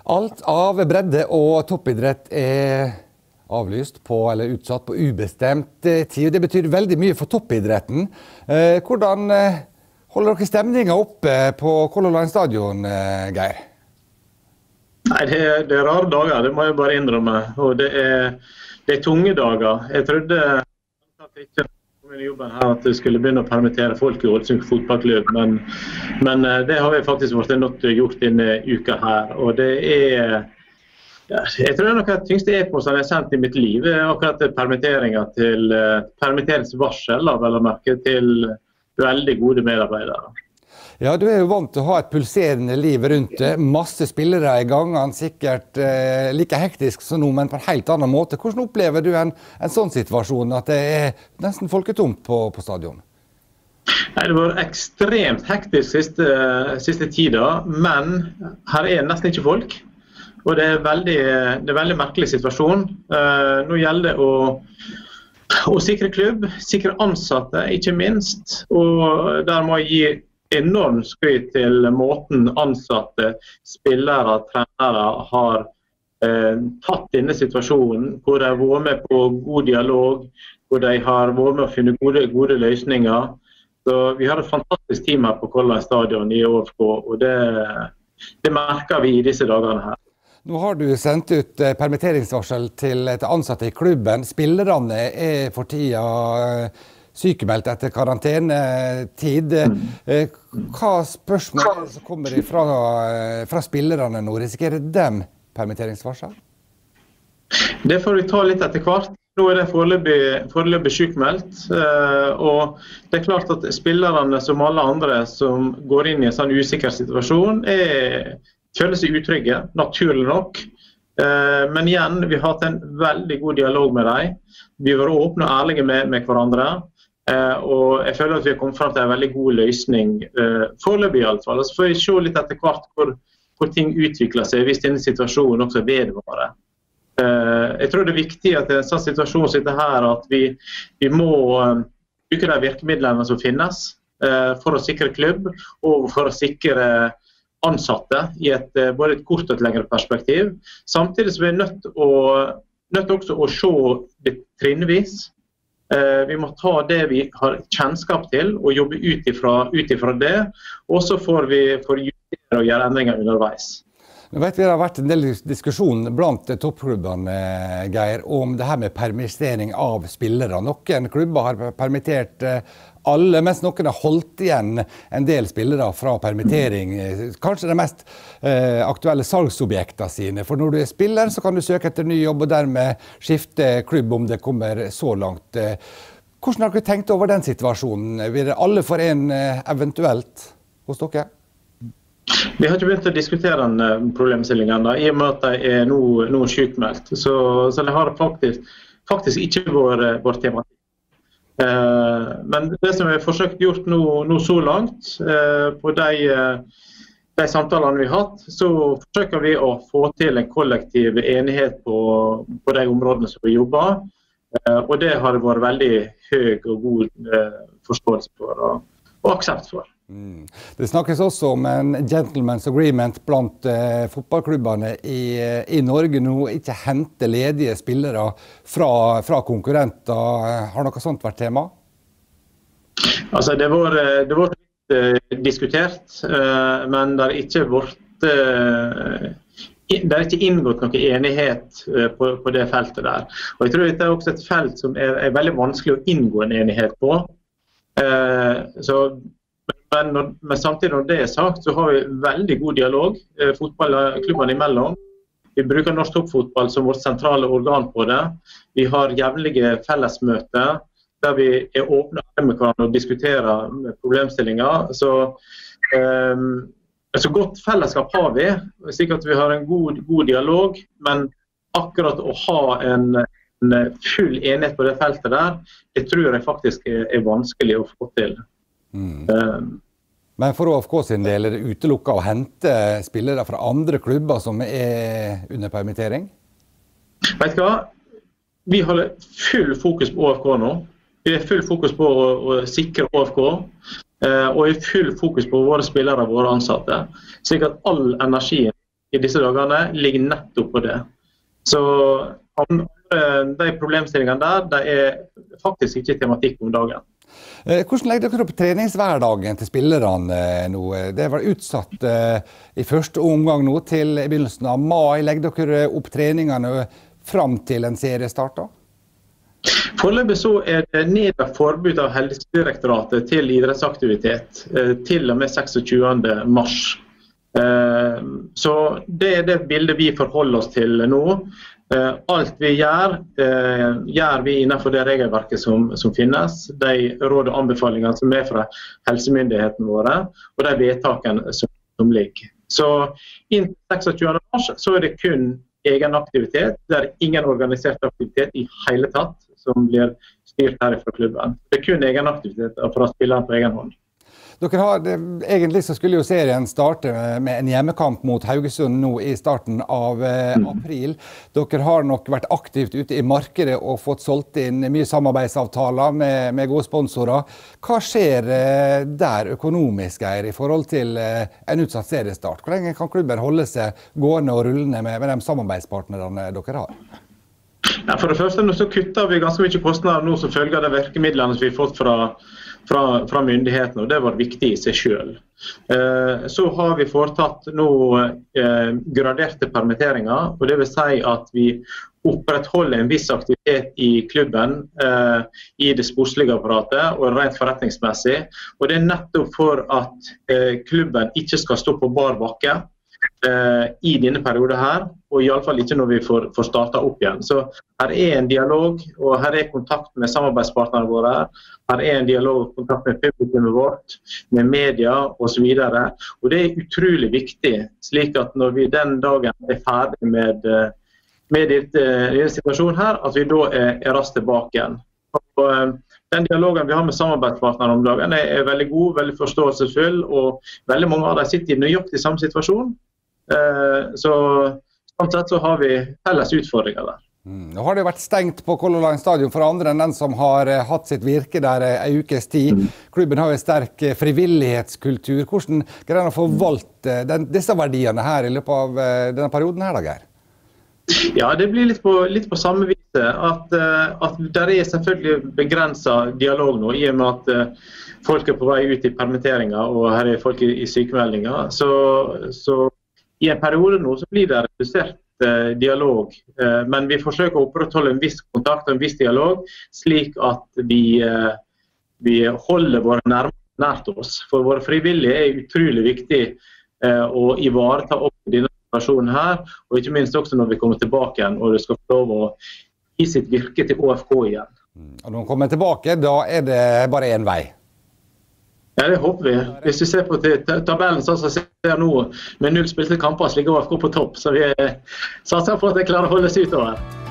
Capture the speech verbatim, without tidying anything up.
Alt av bredde og toppidrett er avlyst på eller utsatt på ubestemt tid. Det betyr veldig mye for toppidretten. Hvordan holder dere stemningen oppe på Color Line stadion, Geir? Nei, det er, det er rare dager, det må jeg bare innrømme. Og det er, det er tunge dager. Jeg trodde at ikke i jobben her at jeg skulle begynne å permittere folk i Ålesund fotballklubb, men, men det har vi faktisk vært nødt til å gjort denne uka her. Og det er, ja, jeg tror det er noe av det tyngste e-postene jeg har sendt i mitt liv, akkurat permitteringer til permitteringsvarsel, vel å merke, til veldig gode medarbeidere. Ja, du er jo vant til å ha et pulserende liv rundt det. Masse spillere i gangene, sikkert eh, like hektisk som nå, men på en helt annen måte. Hvordan opplever du en, en sånn situasjon, at det er nesten folketomt på, på stadion? Nei, det var ekstremt hektisk siste, siste tida, men her er nesten ikke folk. Og det er veldig, det er veldig merkelig situasjon. Eh, nå gjelder det å å sikre klubb, sikre ansatte, ikke minst. Og der må jeg gi enormt skryt til måten ansatte, spillere, trenere har eh, tatt denne situasjonen, hvor de har vært med på god dialog, hvor de har vært med å finne gode, gode løsninger. Så vi har et fantastisk team her på Color Line stadion i O F K, og det, det merker vi i disse dagene her. Nå har du sendt ut permitteringsvarsel til ansatte i klubben. Spillerne er for tida sykemeldt etter karantenetid. Hva spørsmål som kommer fra, fra spillerne nå? Risikerer dem permitteringsvarsel? Det får vi ta litt etter hvert. Nå er det foreløpig, foreløpig sykemeldt. Og det er klart at spillerne som alle andre som går inn i en sånn usikker situasjon er føler seg utrygge, naturlig nok. Men igjen, vi har hatt en veldig god dialog med dem. Vi har vært åpne og ærlige med, med hverandre. Og jeg føler at vi har kommet frem til en veldig god løsning, foreløpig i alle fall. Så får vi se litt etter hvert hvor, hvor ting utvikler seg, hvis denne situasjonen også vedvarer. Jeg tror det er viktig at i en sånn situasjon sitter her, at vi, vi må bruke de virkemidlene som finnes for å sikre klubb, og for å sikre ansatte i et, både et kort og et lengre perspektiv. Samtidig så er vi nødt, å, nødt også å se det trinnvis. Eh, vi må ta det vi har kjennskap til og jobbe ut ifra, ut ifra det, og så får vi får justere og gjøre endringer underveis. Jeg vet, det har vært en del diskusjon blant toppklubbene, Geir, om det her med permittering av spillere. Noen klubber har permittert alle, mens noen har holdt igjen en del spillere fra permittering. Kanskje de mest eh, aktuelle salgsobjektene sine. For når du er spiller, så kan du søke etter ny jobb og dermed skifte klubb om det kommer så langt. Hvordan har dere tenkt over den situasjonen? Vil alle for en eventuelt hos dere? Vi har ikke begynt å diskutere den problemstillingen da, i og med at de er nå, nå sykmeldt. Så, så det har faktisk, faktisk ikke vært vår tema. Eh, men det som vi har forsøkt gjort nå, nå så langt, eh, på de, de samtalene vi har hatt, så forsøker vi å få til en kollektiv enighet på, på de områdene som vi jobber. Eh, og det har det vært veldig høy og god eh, forståelse for og, og aksept for. Mm. Det snakkes også om en gentleman's agreement blant eh, fotballklubbene i, i Norge nå, ikke hente ledige spillere fra, fra konkurrenter. Har noe sånt vært tema? Altså, det var, det var litt eh, diskutert, eh, men det har ikke vært eh, det er ikke inngått noe enighet eh, på, på det feltet der. Og jeg tror dette er også et felt som er, er veldig vanskelig å inngå en enighet på. Eh, så Men, når, men samtidig når det er sagt, så har vi veldig god dialog eh, fotballklubbene imellom. Vi bruker norsk toppfotball som vårt sentrale organ på det. Vi har jevnlige fellesmøter der vi er åpne med hverandre og diskuterer problemstillinger. Så, eh, så godt fellesskap har vi, slik at vi har en god, god dialog, men akkurat å ha en, en full enighet på det feltet der, det tror jeg faktisk er, er vanskelig å få til. Mm. Men for O F K sin del er det utelukket å hente spillere fra andre klubber som er under permittering? Vet du hva? Vi har full fokus på O F K nå. Vi har full fokus på å, å sikre O F K, og vi har full fokus på våre spillere og våre ansatte, slik at all energien i disse dagene ligger nettopp på det. Så de problemstillingene der, det er faktisk ikke tematikk om dagen. Hvordan legger dere opp treningshverdagen til spillerne nå? Det var utsatt i første omgang nå til i begynnelsen av mai. Legger dere opp treningene fram til en serie starter? Foreløpig så er det nedlagt forbud av Helsedirektoratet til idrettsaktivitet til og med seksogtjuende mars. Så det er det bildet vi forholder oss til nå. Alt vi gjør, gjør vi innenfor det regelverket som, som finnes, de råd og anbefalinger som er fra helsemyndighetene våre, og de vedtakene som, som ligger. Så innen seksogtjuende mars så er det kun egen aktivitet, det er ingen organisert aktivitet i hele tatt som blir styrt her fra klubben. Det er kun egen aktivitet for å spille på egen hånd. Dere har, det, egentlig så skulle jo serien starte med en hjemmekamp mot Haugesund nå i starten av eh, april. Dere har nok vært aktivt ute i markedet og fått solgt inn mye samarbeidsavtaler med, med gode sponsorer. Hva skjer eh, der økonomisk, Geir, i forhold til eh, en utsatt seriestart? Hvor lenge kan klubben holde seg gående og rullende med, med de samarbeidspartnerne dere har? Ja, for det første nå så kutter vi ganske mye kostnader nå som følger av de virkemidlene som vi har fått fra Fra, fra myndighetene, og det var viktig i seg selv. Eh, så har vi foretatt nå eh, graderte permitteringer, og det vil si at vi opprettholder en viss aktivitet i klubben, eh, i det sportslige apparatet og rent forretningsmessig. Og det er nettopp for at eh, klubben ikke skal stå på bar bakke eh, i denne perioden her, og i alle fall ikke når vi får, får startet opp igjen. Så her er en dialog, og her er kontakt med samarbeidspartnerne våre, her er en dialog og kontakt med publikummet vårt, med media og så videre. Og det er utrolig viktig, slik at når vi den dagen er ferdig med, med denne situasjonen her, at vi da er, er raskt tilbake igjen. Og den dialogen vi har med samarbeidspartnerne om dagen er, er veldig god, veldig forståelsesfull, og veldig mange av dem sitter i nøyaktig samme situasjon. Så sånn sett så har vi felles utfordringer der. Mm. Nå har det vært stengt på Color Line Stadion for andre enn den som har uh, hatt sitt virke der uh, en ukes tid. Mm. Klubben har en sterk uh, frivillighetskultur. Hvordan greier han å forvalte uh, den, disse verdiene her i løpet av uh, denne perioden her, da, Geir? Ja, det blir litt på, litt på samme vis. At, uh, at der er selvfølgelig begrenset dialog nå, i og med at uh, folk er på vei ut i permitteringer, og her er folk i, i sykemeldinger. Så, så i en periode nå så blir det redusert eh, dialog, eh, men vi forsøker å opprettholde en viss kontakt og en viss dialog, slik at vi, eh, vi holder våre nærmere nært oss. For våre frivillige er utrolig viktig eh, å ivareta opp denne situasjonen her, og ikke minst også når vi kommer tilbake igjen, og det skal få lov å gi sitt virke til Å F K igjen. Og når vi kommer tilbake, da er det bare en vei? Ja, det håper vi. Hvis vi ser på tabellen sånn som ser nå, med null spilte kamper, så ligger Å F K på topp, så vi satser på at det klarer å holde seg utover.